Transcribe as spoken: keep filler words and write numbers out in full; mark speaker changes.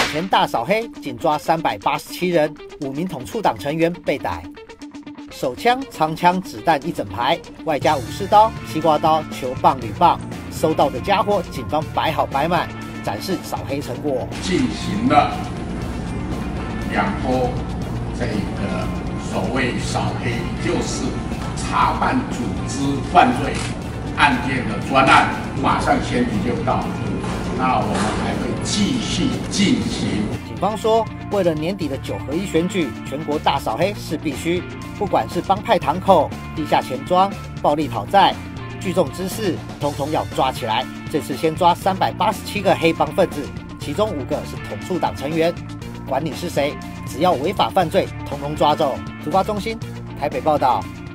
Speaker 1: 前大扫黑，仅抓三百八十七人，五名统促党成员被逮。手枪、长枪、子弹一整排，外加武士刀、西瓜刀、球棒、铝棒，收到的家伙，警方摆好摆满，展示扫黑成果。
Speaker 2: 进行了两波这个所谓扫黑，就是查办组织犯罪案件的专案，马上前提就到。那我们还会继续进行。
Speaker 1: 警方说，为了年底的九合一选举，全国大扫黑是必须。不管是帮派堂口、地下钱庄、暴力讨债、聚众滋事，统统要抓起来。这次先抓三百八十七个黑帮分子，其中五个是统促党成员。管你是谁，只要违法犯罪，统统抓走。突发中心台北报道。